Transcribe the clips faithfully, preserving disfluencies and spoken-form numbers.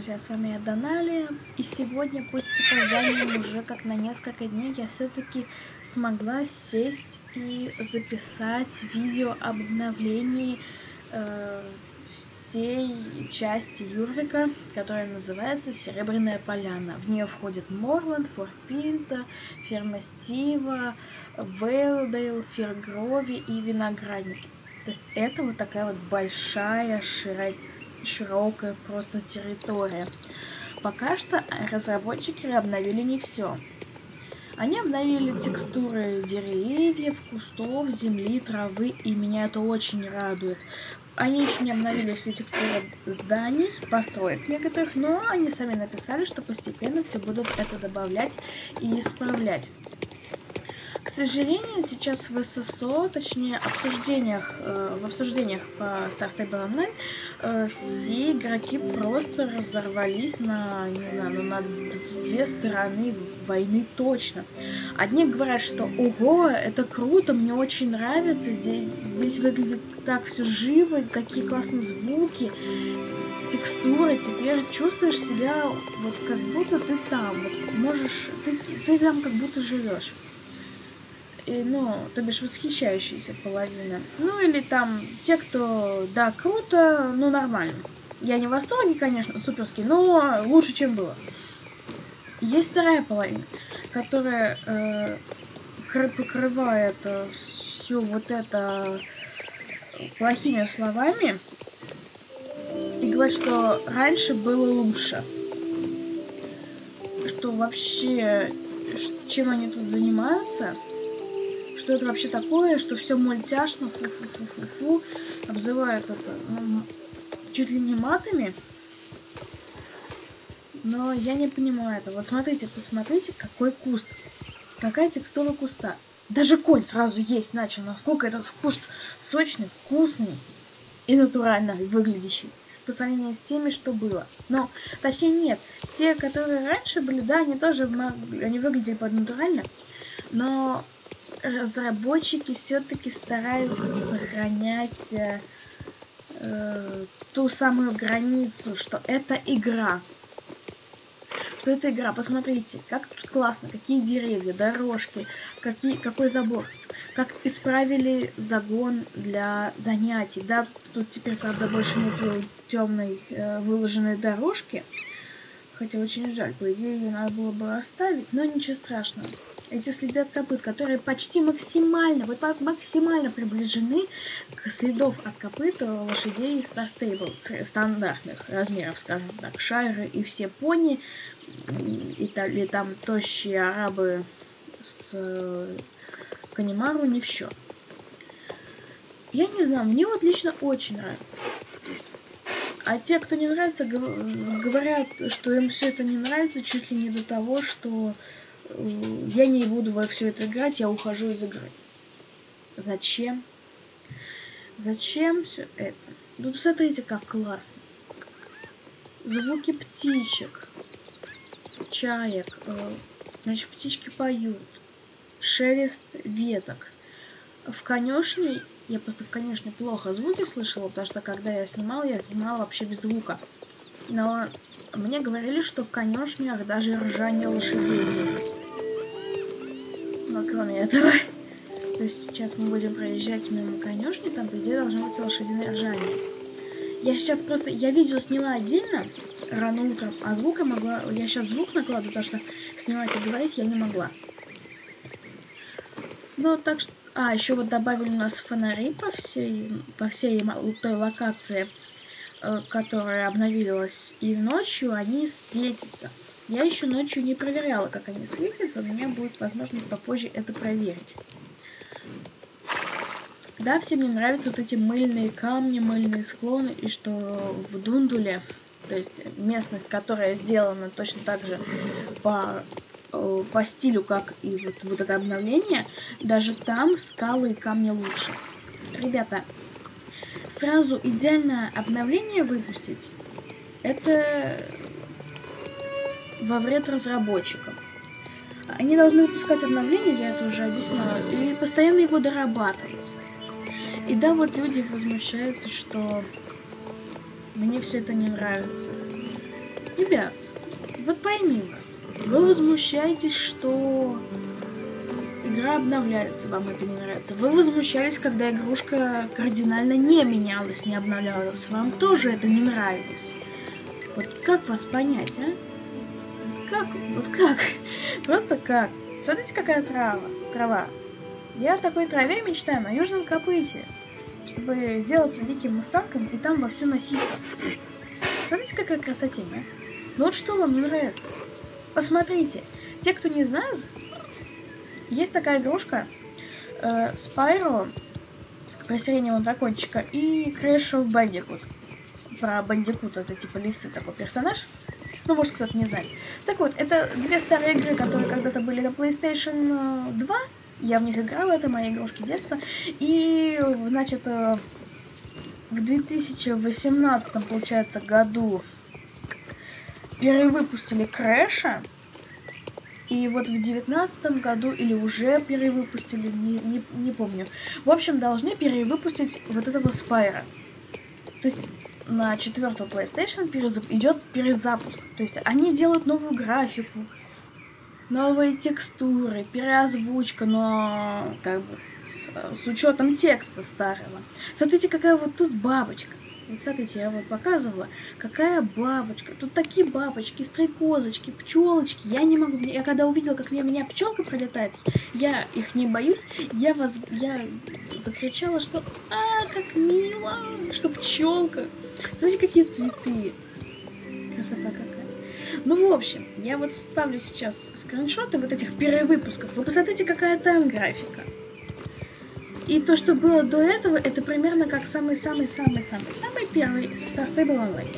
друзья, с вами я Донали, и сегодня, пусть с опозданием уже как на несколько дней, я все-таки смогла сесть и записать видео об обновлении э, всей части Юрвика, которая называется Серебряная Поляна. В нее входит Морланд, Форт Пинта, Ферма Стива, Вейлдейл, Фиргрови и Виноградники. То есть это вот такая вот большая, широкая, широкая просто территория. Пока что разработчики обновили не все. Они обновили текстуры деревьев, кустов, земли, травы, и меня это очень радует. Они еще не обновили все текстуры зданий, построек некоторых, но они сами написали, что постепенно все будут это добавлять и исправлять. К сожалению, сейчас в эс эс о, точнее обсуждениях, э, в обсуждениях по Star Stable Online, э, все игроки просто разорвались на, не знаю, ну, на две стороны войны точно. Одни говорят, что ого, это круто, мне очень нравится, здесь, здесь выглядит так все живо, такие классные звуки, текстуры, теперь чувствуешь себя вот как будто ты там, вот можешь, ты, ты там как будто живешь. И, ну, то бишь восхищающаяся половина. Ну, или там те, кто, да, круто, ну, нормально. Я не в восторге, конечно, суперский, но лучше, чем было. Есть вторая половина, которая э, покрывает все вот это плохими словами и говорит, что раньше было лучше. Что вообще, чем они тут занимаются... Что это вообще такое, что все мультяшно, фу-фу-фу-фу-фу, обзывают это, ну, чуть ли не матами. Но я не понимаю это. Вот смотрите, посмотрите, какой куст. Какая текстура куста. Даже конь сразу есть начал, насколько этот куст сочный, вкусный и натурально выглядящий. По сравнению с теми, что было. Но, точнее, нет. Те, которые раньше были, да, они тоже они выглядели под натурально. Но... разработчики все-таки стараются сохранять э, э, ту самую границу, что это игра. Что это игра. Посмотрите, как тут классно, какие деревья, дорожки, какие, какой забор. Как исправили загон для занятий. Да, тут теперь, правда, больше нет темной э, выложенной дорожки. Хотя очень жаль, по идее ее надо было бы оставить, но ничего страшного. Эти следы от копыт, которые почти максимально, вот максимально приближены к следов от копыт лошадей Star Stable, стандартных размеров, скажем так, шайры и все пони, или там тощие арабы с Канимару, не в счет. Я не знаю, мне вот лично очень нравится. А те, кто не нравится, говорят, что им все это не нравится, чуть ли не до того, что я не буду во все это играть, я ухожу из игры. Зачем? Зачем все это? Ну, посмотрите, как классно. Звуки птичек, чаек, значит, птички поют, шелест веток. В конюшне, я просто в конюшне плохо звуки слышала, потому что когда я снимала, я снимала вообще без звука. Но мне говорили, что в конюшнях даже ржание лошадей есть. Но кроме этого, то есть сейчас мы будем проезжать мимо конюшни, там по идее должно быть лошадиное ржание. Я сейчас просто, я видео сняла отдельно, рано утром, а звука могла, я сейчас звук накладываю, потому что снимать и говорить я не могла. Ну, так что, а, еще вот добавили у нас фонари по всей, по всей той локации, э, которая обновилась, и ночью они светятся. Я еще ночью не проверяла, как они светятся, у меня будет возможность попозже это проверить. Да, всем не нравятся вот эти мыльные камни, мыльные склоны, и что в Дундуле, то есть местность, которая сделана точно так же по, э, по стилю, как и вот, вот это обновление, даже там скалы и камни лучше. Ребята, сразу идеальное обновление выпустить, это... во вред разработчикам. Они должны выпускать обновления, я это уже объясняла, и постоянно его дорабатывать. И да, вот люди возмущаются, что мне все это не нравится. Ребят, вот пойми вас. Вы возмущаетесь, что игра обновляется, вам это не нравится. Вы возмущались, когда игрушка кардинально не менялась, не обновлялась. Вам тоже это не нравилось. Вот как вас понять, а? Вот как? Вот как? Просто как? Смотрите, какая трава. Трава. Я о такой траве мечтаю на Южном Копыте, чтобы сделаться диким мустангом и там вовсю носиться. Смотрите, какая красотень, а? Ну вот что вам не нравится? Посмотрите. Те, кто не знают, есть такая игрушка э, Spyro про сиреневого дракончика и Crash of Bandicoot. Про Бандикут, это типа лисы такой персонаж. Ну, может, кто-то не знает. Так вот, это две старые игры, которые когда-то были на PlayStation два. Я в них играла, это мои игрушки детства. И, значит, в две тысячи восемнадцатом, получается, году перевыпустили Крэша. И вот в девятнадцатом году, или уже перевыпустили, не, не, не помню. В общем, должны перевыпустить вот этого Spyro. То есть на четвертую PlayStation перезап... идет перезапуск. То есть они делают новую графику, новые текстуры, переозвучка, но как бы с, с учетом текста старого. Смотрите, какая вот тут бабочка. Вот смотрите, я вот показывала, какая бабочка. Тут такие бабочки, стрекозочки, пчелочки. Я не могу. Я когда увидела, как мимо меня пчелка пролетает, я их не боюсь. Я вас, я закричала, что а, как мило, что пчелка. Смотрите, какие цветы. Красота какая. Ну, в общем, я вот вставлю сейчас скриншоты вот этих перевыпусков. Вы посмотрите, какая там графика. И то, что было до этого, это примерно как самый-самый-самый-самый-самый первый Star Stable Online.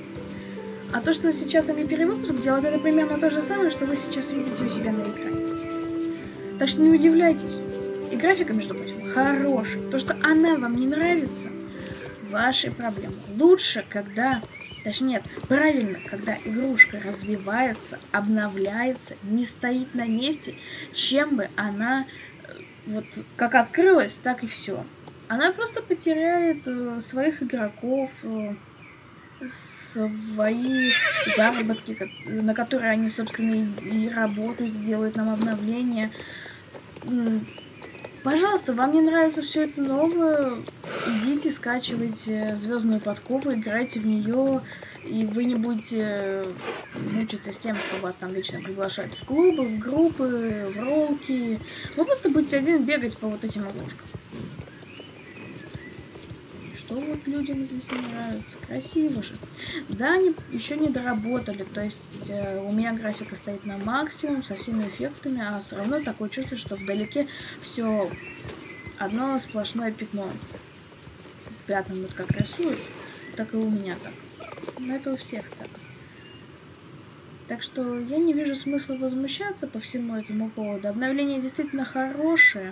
А то, что сейчас они перевыпуск делают, это примерно то же самое, что вы сейчас видите у себя на экране. Так что не удивляйтесь. И графика, между прочим, хорошая. То, что она вам не нравится, ваши проблемы. Лучше, когда... Точнее, нет, правильно, когда игрушка развивается, обновляется, не стоит на месте, чем бы она... Вот как открылась, так и все. Она просто потеряет э, своих игроков, э, свои заработки, как, на которые они, собственно, и, и работают, делают нам обновления. Пожалуйста, вам не нравится все это новое, идите, скачивайте Звездную подкову, играйте в нее, и вы не будете мучиться с тем, что вас там лично приглашают в клубы, в группы, в роллки. Вы просто будете один бегать по вот этим игрушкам. Что вот людям здесь не нравится? Красиво же. Да, они еще не доработали, то есть э, у меня графика стоит на максимум, со всеми эффектами, а все равно такое чувство, что вдалеке все одно сплошное пятно. Пятна вот как рисуют, так и у меня так. Но это у всех так. Так что я не вижу смысла возмущаться по всему этому поводу. Обновление действительно хорошее.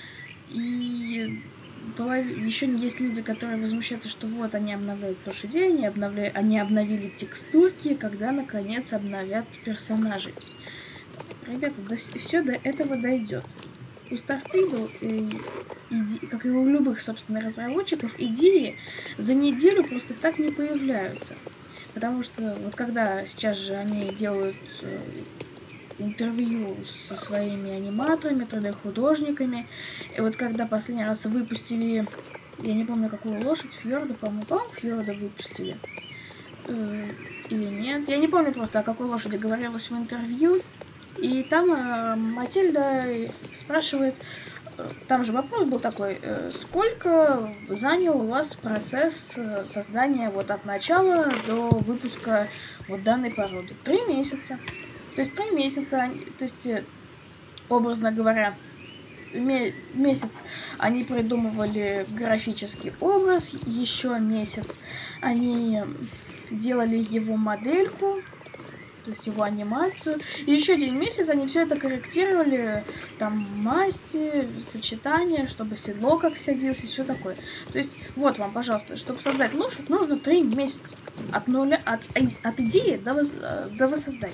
И еще есть люди, которые возмущаются, что вот они обновляют лошадей, они, обновля... они обновили текстурки, когда наконец обновят персонажей. Ребята, да все до этого дойдет. У Star Stable, э, иде... как и у любых, собственно, разработчиков, идеи за неделю просто так не появляются. Потому что вот когда сейчас же они делают э, интервью со своими аниматорами, три дэ-художниками, и вот когда последний раз выпустили, я не помню какую лошадь, Фьорда, по-моему, по-моему, Фьорда выпустили. Э, или нет, я не помню просто, о какой лошади говорилось в интервью. И там э, Матильда спрашивает, э, там же вопрос был такой, э, сколько занял у вас процесс э, создания вот от начала до выпуска вот данной породы? Три месяца. То есть три месяца, то есть, э, образно говоря, ме месяц они придумывали графический образ, еще месяц они делали его модельку, то есть его анимацию. И еще один месяц они все это корректировали, там масти, сочетания, чтобы седло как садилось и все такое. То есть вот вам, пожалуйста, чтобы создать лошадь, нужно три месяца от нуля, от, от идеи до, воз, до воссоздания.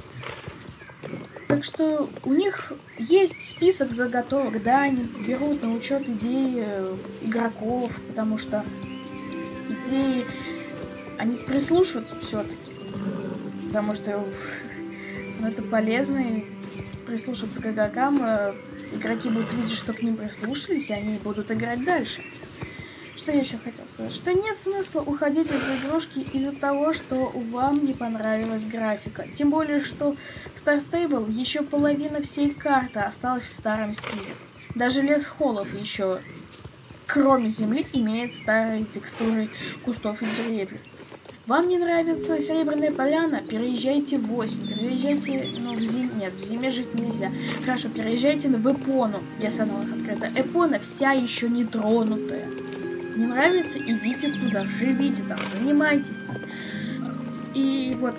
Так что у них есть список заготовок, да, они берут на учет идеи игроков, потому что идеи, они прислушиваются все-таки. потому что ну, это полезно, и прислушаться к игрокам, игроки будут видеть, что к ним прислушались, и они будут играть дальше. Что я еще хотела сказать? Что нет смысла уходить из игрушки из-за того, что вам не понравилась графика. Тем более, что в Star Stable еще половина всей карты осталась в старом стиле. Даже лес холлов еще, кроме земли, имеет старые текстуры кустов и деревьев. Вам не нравится Серебряная поляна? Переезжайте в осень, переезжайте, ну, в зиме, нет, в зиме жить нельзя. Хорошо, переезжайте в Эпону, если она у вас открыта. Эпона вся еще не тронутая. Не нравится? Идите туда, живите там, занимайтесь там. И вот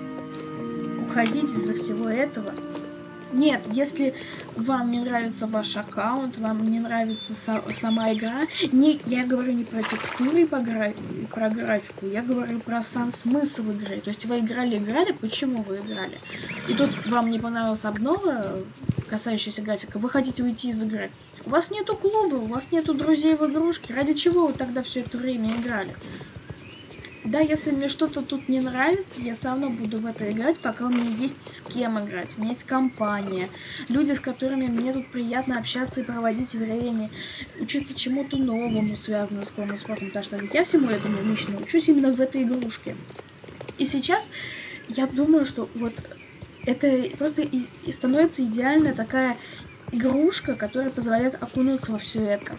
уходите из-за всего этого. Нет, если вам не нравится ваш аккаунт, вам не нравится са сама игра, не, я говорю не про текстуры и по гра про графику, я говорю про сам смысл игры. То есть вы играли-играли, почему вы играли? И тут вам не понравилась обнова, касающаяся графика, вы хотите уйти из игры. У вас нету клуба, у вас нету друзей в игрушке. Ради чего вы тогда все это время играли? Да, если мне что-то тут не нравится, я все равно буду в это играть, пока у меня есть с кем играть. У меня есть компания, люди, с которыми мне тут приятно общаться и проводить время, учиться чему-то новому, связанному с конным спортом, потому что я всему этому лично учусь именно в этой игрушке. И сейчас я думаю, что вот это просто и, и становится идеальная такая игрушка, которая позволяет окунуться во все это.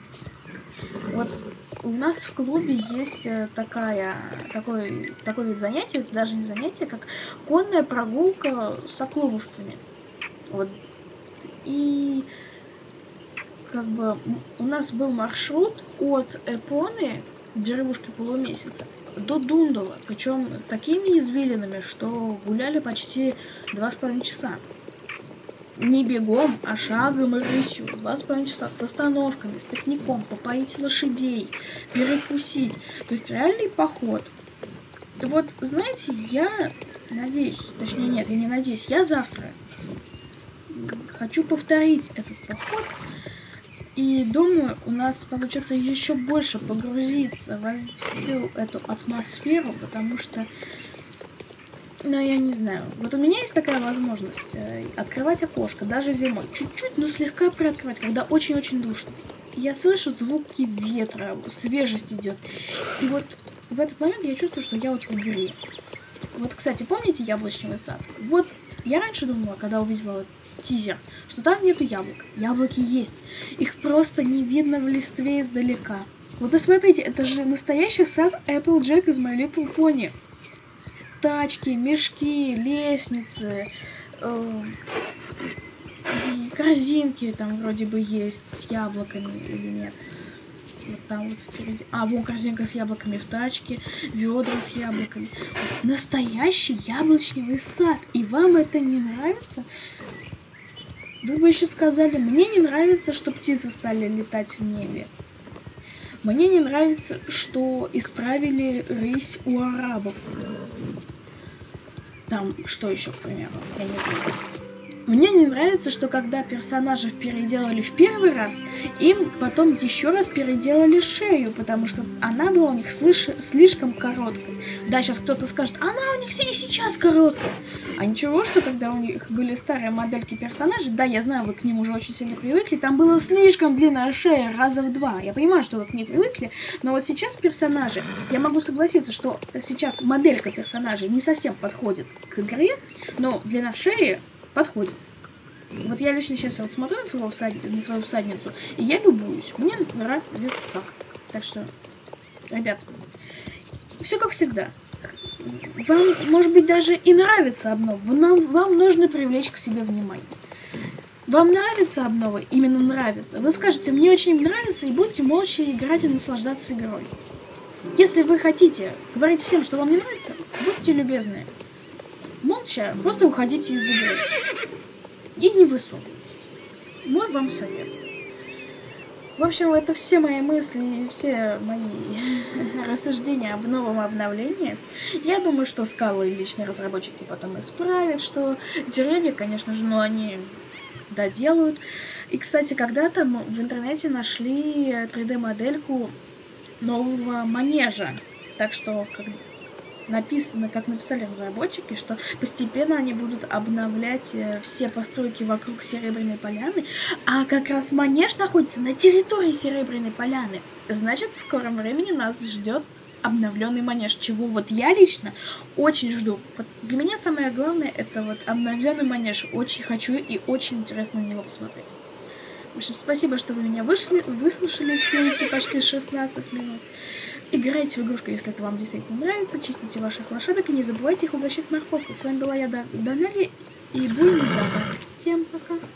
Вот у нас в клубе есть такая, такой, такой вид занятия, даже не занятие, как конная прогулка с оклубовцами. Вот. И как бы у нас был маршрут от Эпоны, деревушки Полумесяца, до Дундула, причем такими извилинами, что гуляли почти два с половиной часа. Не бегом, а шагом и рысью. Два с половиной часа с остановками, с пикником, попоить лошадей, перекусить. То есть реальный поход. И вот, знаете, я надеюсь, точнее нет, я не надеюсь, я завтра хочу повторить этот поход. И думаю, у нас получится еще больше погрузиться во всю эту атмосферу, потому что, ну, я не знаю. Вот у меня есть такая возможность э, открывать окошко, даже зимой. Чуть-чуть, но слегка приоткрывать, когда очень-очень душно. Я слышу звуки ветра, свежесть идет. И вот в этот момент я чувствую, что я вот в игре. Вот, кстати, помните яблочный сад? Вот я раньше думала, когда увидела тизер, что там нету яблок. Яблоки есть. Их просто не видно в листве издалека. Вот посмотрите, это же настоящий сад Applejack из My Little Pony. Тачки, мешки, лестницы, э, корзинки там вроде бы есть с яблоками или нет. Вот там вот впереди. А, вон корзинка с яблоками в тачке, ведра с яблоками. Настоящий яблочный сад. И вам это не нравится? Вы бы еще сказали, мне не нравится, что птицы стали летать в небе. Мне не нравится, что исправили рысь у арабов. Там, что еще, к примеру, я не знаю. Мне не нравится, что когда персонажей переделали в первый раз, им потом еще раз переделали шею, потому что она была у них слыш... слишком короткой. Да, сейчас кто-то скажет, она у них и сейчас короткая. А ничего, что когда у них были старые модельки персонажей, да, я знаю, вы к ним уже очень сильно привыкли, там была слишком длинная шея, раза в два. Я понимаю, что вы к ней привыкли, но вот сейчас персонажи, я могу согласиться, что сейчас моделька персонажей не совсем подходит к игре, но длина шеи подходит. Вот я лично сейчас вот смотрю на, своего всад... на свою всадницу, и я любуюсь. Мне нравится. Так что, ребят, все как всегда. Вам, может быть, даже и нравится обнова, но вам нужно привлечь к себе внимание. Вам нравится обнова? Именно нравится. Вы скажете, мне очень нравится, и будете молча играть и наслаждаться игрой. Если вы хотите говорить всем, что вам не нравится, будьте любезны. Молча просто уходите из игры. И не высовывайтесь. Мой вам совет. В общем, это все мои мысли, все мои рассуждения об новом обновлении. Я думаю, что скалы личные разработчики потом исправят, что деревья, конечно же, но они доделают. И, кстати, когда-то мы в интернете нашли три дэ-модельку нового манежа. Так что, как... написано, как написали разработчики, что постепенно они будут обновлять все постройки вокруг Серебряной Поляны, а как раз манеж находится на территории Серебряной Поляны. Значит, в скором времени нас ждет обновленный манеж, чего вот я лично очень жду. Вот для меня самое главное это вот обновленный манеж. Очень хочу и очень интересно на него посмотреть. В общем, спасибо, что вы меня вышли, выслушали все эти почти шестнадцать минут. Играйте в игрушку, если это вам действительно нравится, чистите ваших лошадок и не забывайте их угощать морковкой. С вами была я, Данелия, и будем завтра. Всем пока!